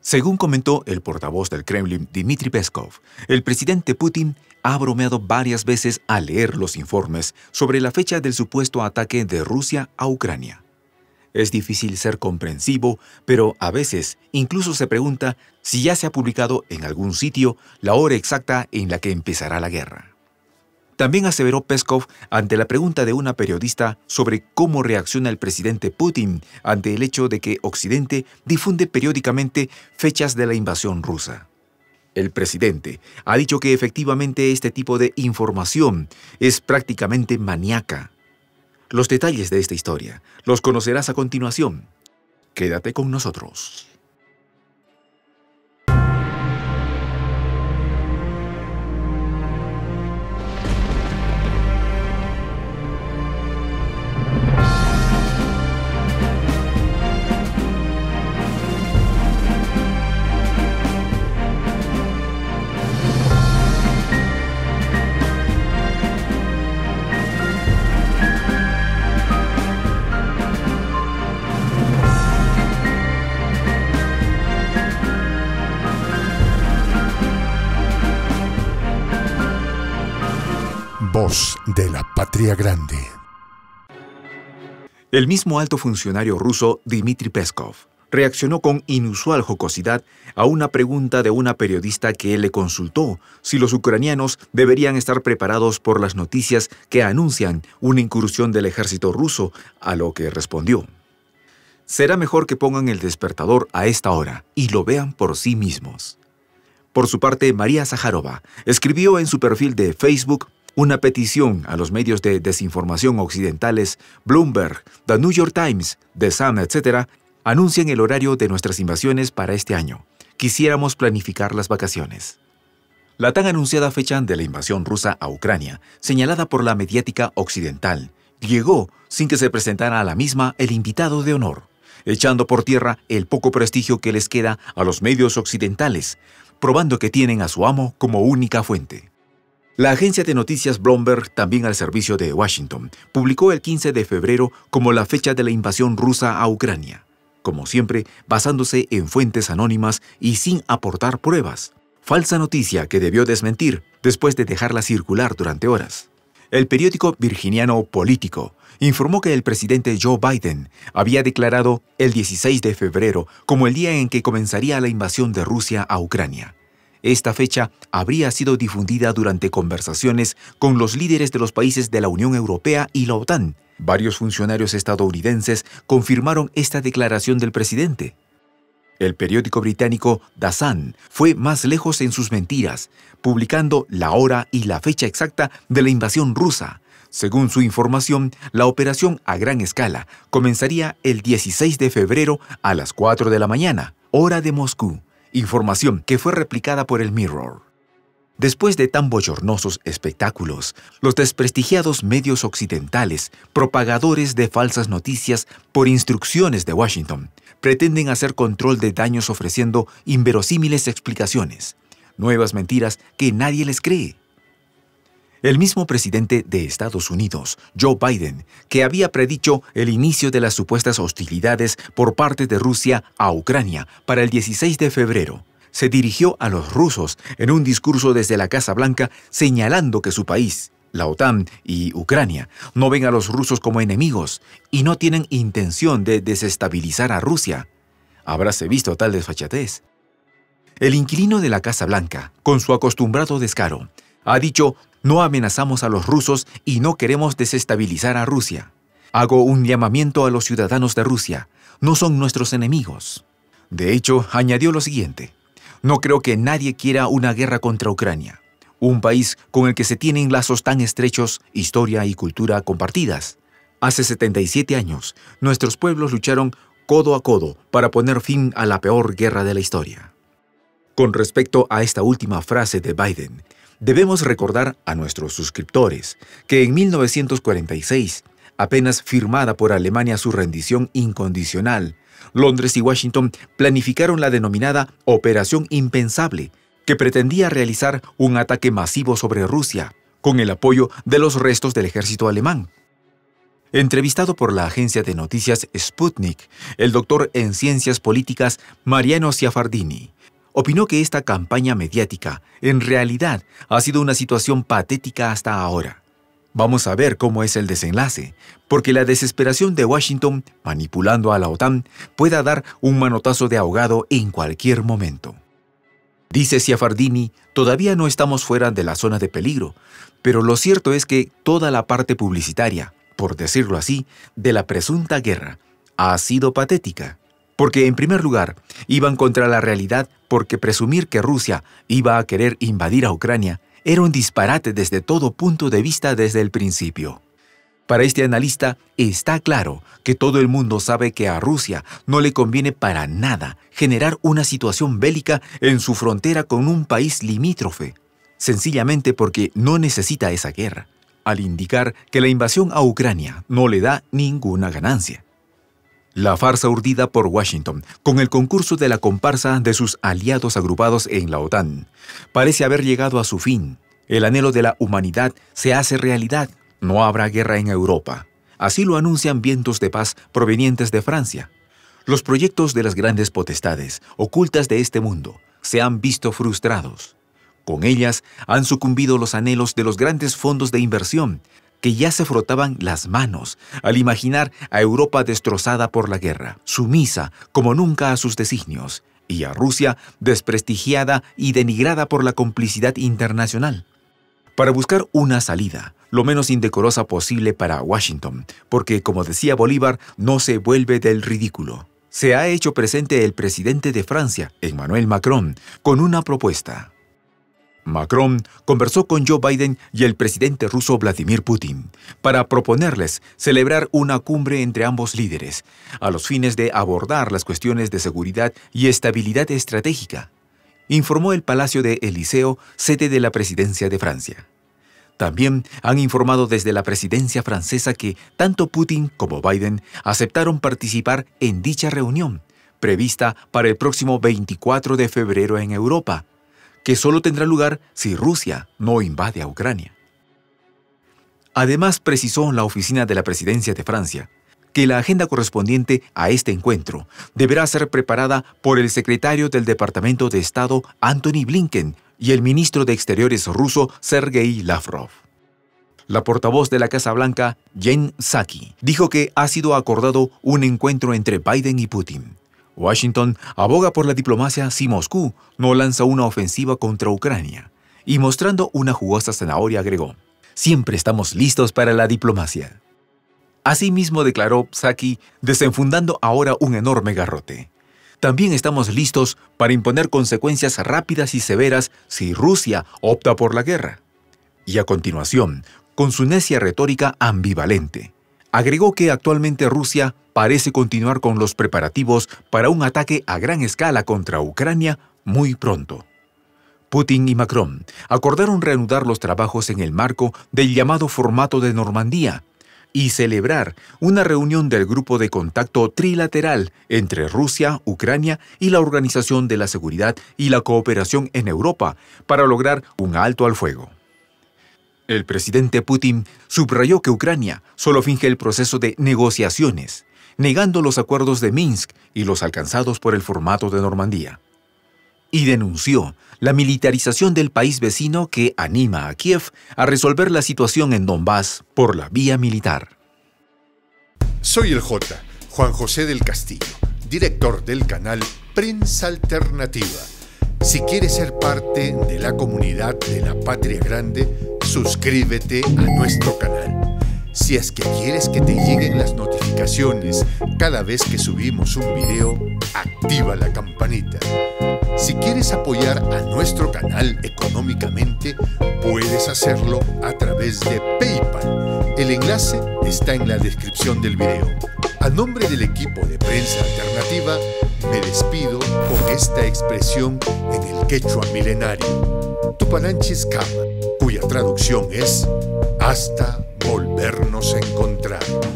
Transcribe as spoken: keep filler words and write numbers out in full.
Según comentó el portavoz del Kremlin, Dmitry Peskov, el presidente Putin ha bromeado varias veces al leer los informes sobre la fecha del supuesto ataque de Rusia a Ucrania. Es difícil ser comprensivo, pero a veces incluso se pregunta si ya se ha publicado en algún sitio la hora exacta en la que empezará la guerra. También aseveró Peskov ante la pregunta de una periodista sobre cómo reacciona el presidente Putin ante el hecho de que Occidente difunde periódicamente fechas de la invasión rusa. El presidente ha dicho que efectivamente este tipo de información es prácticamente maníaca. Los detalles de esta historia los conocerás a continuación. Quédate con nosotros. Voz de la Patria Grande. El mismo alto funcionario ruso Dmitry Peskov reaccionó con inusual jocosidad a una pregunta de una periodista que le consultó si los ucranianos deberían estar preparados por las noticias que anuncian una incursión del ejército ruso, a lo que respondió: será mejor que pongan el despertador a esta hora y lo vean por sí mismos. Por su parte, María Zaharova escribió en su perfil de Facebook una petición a los medios de desinformación occidentales, Bloomberg, The New York Times, The Sun, etcétera, anuncian el horario de nuestras invasiones para este año. Quisiéramos planificar las vacaciones. La tan anunciada fecha de la invasión rusa a Ucrania, señalada por la mediática occidental, llegó sin que se presentara a la misma el invitado de honor, echando por tierra el poco prestigio que les queda a los medios occidentales, probando que tienen a su amo como única fuente. La agencia de noticias Bloomberg, también al servicio de Washington, publicó el quince de febrero como la fecha de la invasión rusa a Ucrania, como siempre basándose en fuentes anónimas y sin aportar pruebas. Falsa noticia que debió desmentir después de dejarla circular durante horas. El periódico virginiano Político informó que el presidente Joe Biden había declarado el dieciséis de febrero como el día en que comenzaría la invasión de Rusia a Ucrania. Esta fecha habría sido difundida durante conversaciones con los líderes de los países de la Unión Europea y la OTAN. Varios funcionarios estadounidenses confirmaron esta declaración del presidente. El periódico británico The Sun fue más lejos en sus mentiras, publicando la hora y la fecha exacta de la invasión rusa. Según su información, la operación a gran escala comenzaría el dieciséis de febrero a las cuatro de la mañana, hora de Moscú. Información que fue replicada por el Mirror. Después de tan bochornosos espectáculos, los desprestigiados medios occidentales, propagadores de falsas noticias por instrucciones de Washington, pretenden hacer control de daños ofreciendo inverosímiles explicaciones, nuevas mentiras que nadie les cree. El mismo presidente de Estados Unidos, Joe Biden, que había predicho el inicio de las supuestas hostilidades por parte de Rusia a Ucrania para el dieciséis de febrero, se dirigió a los rusos en un discurso desde la Casa Blanca señalando que su país, la OTAN y Ucrania no ven a los rusos como enemigos y no tienen intención de desestabilizar a Rusia. ¿Habráse visto tal desfachatez? El inquilino de la Casa Blanca, con su acostumbrado descaro, ha dicho: no amenazamos a los rusos y no queremos desestabilizar a Rusia. Hago un llamamiento a los ciudadanos de Rusia. No son nuestros enemigos. De hecho, añadió lo siguiente: no creo que nadie quiera una guerra contra Ucrania, un país con el que se tienen lazos tan estrechos, historia y cultura compartidas. Hace setenta y siete años, nuestros pueblos lucharon codo a codo para poner fin a la peor guerra de la historia. Con respecto a esta última frase de Biden, debemos recordar a nuestros suscriptores que en mil novecientos cuarenta y seis, apenas firmada por Alemania su rendición incondicional, Londres y Washington planificaron la denominada Operación Impensable, que pretendía realizar un ataque masivo sobre Rusia, con el apoyo de los restos del ejército alemán. Entrevistado por la agencia de noticias Sputnik, el doctor en ciencias políticas Mariano Sciaffardini opinó que esta campaña mediática en realidad ha sido una situación patética hasta ahora. Vamos a ver cómo es el desenlace, porque la desesperación de Washington, manipulando a la OTAN, pueda dar un manotazo de ahogado en cualquier momento. Dice Sciaffardini, todavía no estamos fuera de la zona de peligro, pero lo cierto es que toda la parte publicitaria, por decirlo así, de la presunta guerra, ha sido patética. Porque, en primer lugar, iban contra la realidad porque presumir que Rusia iba a querer invadir a Ucrania era un disparate desde todo punto de vista desde el principio. Para este analista, está claro que todo el mundo sabe que a Rusia no le conviene para nada generar una situación bélica en su frontera con un país limítrofe, sencillamente porque no necesita esa guerra, al indicar que la invasión a Ucrania no le da ninguna ganancia. La farsa urdida por Washington, con el concurso de la comparsa de sus aliados agrupados en la OTAN, parece haber llegado a su fin. El anhelo de la humanidad se hace realidad. No habrá guerra en Europa. Así lo anuncian vientos de paz provenientes de Francia. Los proyectos de las grandes potestades, ocultas de este mundo, se han visto frustrados. Con ellas han sucumbido los anhelos de los grandes fondos de inversión, que ya se frotaban las manos al imaginar a Europa destrozada por la guerra, sumisa como nunca a sus designios, y a Rusia desprestigiada y denigrada por la complicidad internacional. Para buscar una salida, lo menos indecorosa posible para Washington, porque, como decía Bolívar, no se vuelve del ridículo. Se ha hecho presente el presidente de Francia, Emmanuel Macron, con una propuesta. Macron conversó con Joe Biden y el presidente ruso Vladimir Putin para proponerles celebrar una cumbre entre ambos líderes, a los fines de abordar las cuestiones de seguridad y estabilidad estratégica, informó el Palacio de Eliseo, sede de la presidencia de Francia. También han informado desde la presidencia francesa que tanto Putin como Biden aceptaron participar en dicha reunión, prevista para el próximo veinticuatro de febrero en Europa, que solo tendrá lugar si Rusia no invade a Ucrania. Además, precisó la oficina de la presidencia de Francia que la agenda correspondiente a este encuentro deberá ser preparada por el secretario del Departamento de Estado, Antony Blinken, y el ministro de Exteriores ruso, Sergei Lavrov. La portavoz de la Casa Blanca, Jen Psaki, dijo que ha sido acordado un encuentro entre Biden y Putin. Washington aboga por la diplomacia si Moscú no lanza una ofensiva contra Ucrania, y mostrando una jugosa zanahoria agregó, «Siempre estamos listos para la diplomacia». Asimismo declaró Psaki, desenfundando ahora un enorme garrote. También estamos listos para imponer consecuencias rápidas y severas si Rusia opta por la guerra. Y a continuación, con su necia retórica ambivalente, agregó que actualmente Rusia parece continuar con los preparativos para un ataque a gran escala contra Ucrania muy pronto. Putin y Macron acordaron reanudar los trabajos en el marco del llamado formato de Normandía y celebrar una reunión del grupo de contacto trilateral entre Rusia, Ucrania y la Organización de la Seguridad y la Cooperación en Europa para lograr un alto al fuego. El presidente Putin subrayó que Ucrania solo finge el proceso de negociaciones, negando los acuerdos de Minsk y los alcanzados por el formato de Normandía. Y denunció la militarización del país vecino que anima a Kiev a resolver la situación en Donbass por la vía militar. Soy el J, Juan José del Castillo, director del canal Prensa Alternativa. Si quieres ser parte de la comunidad de la Patria Grande, suscríbete a nuestro canal. Si es que quieres que te lleguen las notificaciones cada vez que subimos un video, activa la campanita. Si quieres apoyar a nuestro canal económicamente, puedes hacerlo a través de PayPal. El enlace está en la descripción del video. A nombre del equipo de Prensa Alternativa, me despido con esta expresión en el quechua milenario, Tupananchis Kama, cuya traducción es hasta volvernos a encontrar.